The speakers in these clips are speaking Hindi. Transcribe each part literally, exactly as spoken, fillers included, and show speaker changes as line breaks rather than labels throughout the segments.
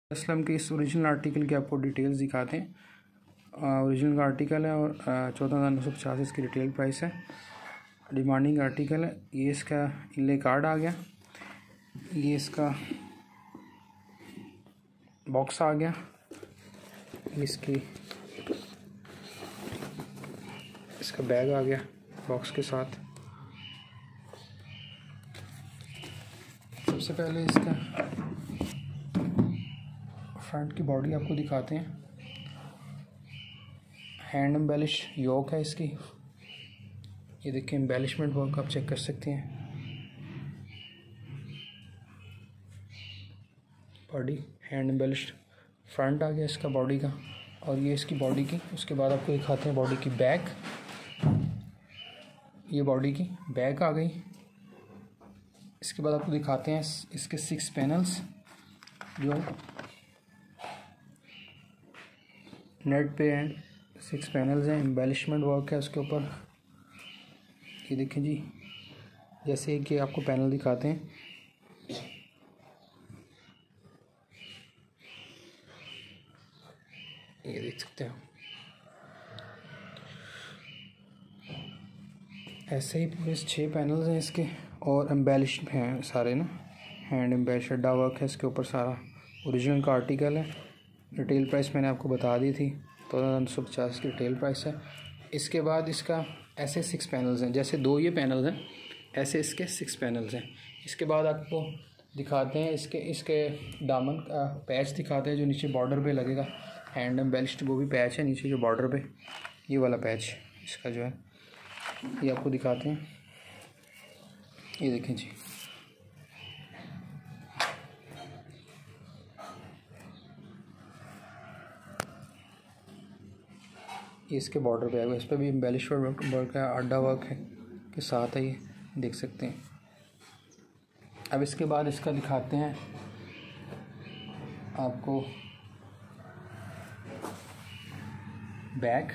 असलम के इस ओरिजिनल आर्टिकल की आपको डिटेल्स दिखाते हैं। ओरिजिनल का आर्टिकल है और चौदह हज़ार नौ सौ पचास इसकी रिटेल प्राइस है। डिमांडिंग आर्टिकल है। ये इसका इनले कार्ड आ गया, ये इसका बॉक्स आ गया, इसकी इसका बैग आ गया बॉक्स के साथ। सबसे पहले इसका फ्रंट की बॉडी आपको दिखाते हैं। हैंड एम्बेलिश योक है इसकी, ये देखिए एम्बेलिशमेंट वर्क आप चेक कर सकते हैं। बॉडी हैंड एम्बेलिश्ड फ्रंट आ गया इसका बॉडी का, और ये इसकी बॉडी की। उसके बाद आपको दिखाते हैं बॉडी की बैक। ये बॉडी की बैक आ गई। इसके बाद आपको दिखाते हैं इसके सिक्स पैनल्स जो नेट पे एंड सिक्स पैनल्स हैं। एम्बेलिशमेंट वर्क है उसके ऊपर। ये देखें जी, जैसे कि आपको पैनल दिखाते हैं। ये देख सकते हैं, ऐसे ही पूरे छः पैनल्स हैं इसके, और एम्बेलिश हैं सारे ना। हैंड एम्बेलिश अड्डा वर्क है इसके ऊपर सारा। ओरिजिनल का आर्टिकल है। रिटेल प्राइस मैंने आपको बता दी थी, तो नौ सौ पचास की रिटेल प्राइस है। इसके बाद इसका ऐसे सिक्स पैनल्स हैं, जैसे दो ये पैनल्स हैं ऐसे इसके सिक्स पैनल्स हैं। इसके बाद आपको दिखाते हैं इसके इसके दामन का पैच दिखाते हैं जो नीचे बॉर्डर पे लगेगा। हैंड एम्बेलिश्ड वो भी पैच है नीचे जो बॉर्डर पे, ये वाला पैच इसका जो है ये आपको दिखाते हैं। ये देखें जी, ये इसके बॉर्डर पे आएगा। इस पर भी एम्बेलिश वर्क वर्क है, अड्डा वर्क है के साथ है, ये देख सकते हैं। अब इसके बाद इसका दिखाते हैं आपको बैक।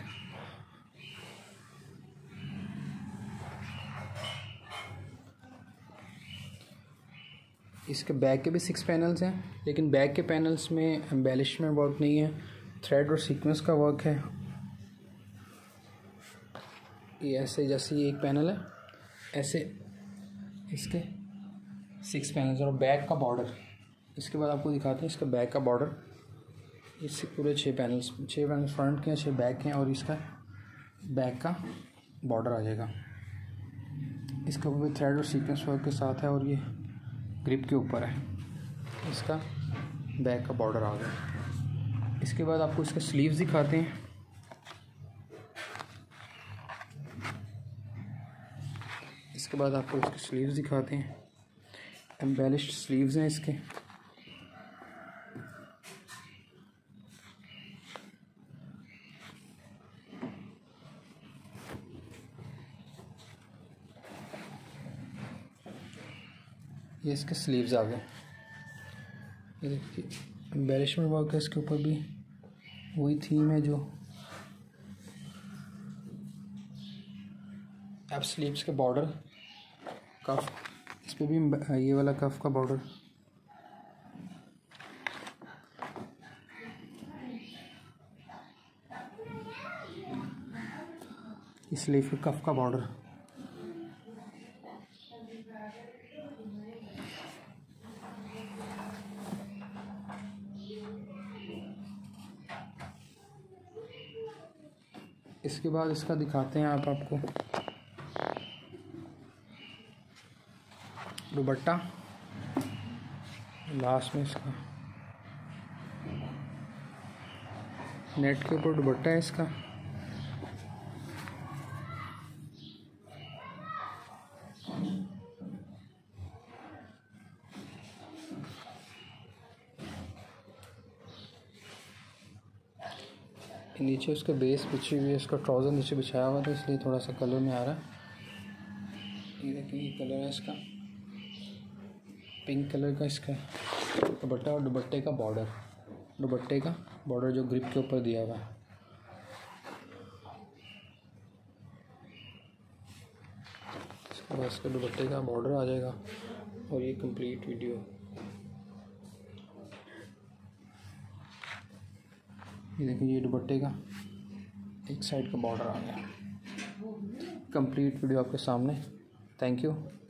इसके बैक के भी सिक्स पैनल्स हैं, लेकिन बैक के पैनल्स में एम्बेलिशमेंट वर्क नहीं है, थ्रेड और सीक्वेंस का वर्क है। ये ऐसे जैसे ये एक पैनल है, ऐसे इसके सिक्स पैनल्स और बैक का बॉर्डर। इसके बाद आपको दिखाते हैं इसका बैक का बॉर्डर। इससे पूरे छः पैनल्स छः पैनल्स फ्रंट के हैं, छः बैक के हैं, और इसका बैक का बॉर्डर आ जाएगा। इसके ऊपर भी थ्रेड और सीक्वेंस वर्क के साथ है, और ये ग्रिप के ऊपर है। इसका बैक का बॉर्डर आ गया। इसके बाद आपको इसके स्लीव्स दिखाते हैं। इसके बाद आपको इसके स्लीव्स दिखाते हैं। एम्बेलिश्ड स्लीव्स हैं इसके। ये इसके स्लीव्स आ गए। ये देखिए एम्बेलिशमेंट वर्क है इसके ऊपर भी, वही थीम है जो अब स्लीव्स के बॉर्डर कफ, इस पर भी ये वाला कफ का बॉर्डर। इस स्लीव के कफ का बॉर्डर। इसके बाद इसका दिखाते हैं आप आपको दुपट्टा। लास्ट में इसका नेट के ऊपर दुपट्टा है इसका। नीचे उसका बेस बिछी हुई है, इसका ट्राउज़र नीचे बिछाया हुआ था, इसलिए थोड़ा सा कलर में आ रहा है। ये देखिए ये कलर है इसका, पिंक कलर का इसका दुपट्टा, और दुपट्टे का बॉर्डर दुपट्टे का बॉर्डर जो ग्रिप के ऊपर दिया हुआ है। इसके बाद इसका दुपट्टे का बॉर्डर आ जाएगा, और ये कंप्लीट वीडियो। ये देखिए ये दुपट्टे का एक साइड का बॉर्डर आ गया। कंप्लीट वीडियो आपके सामने। Thank you.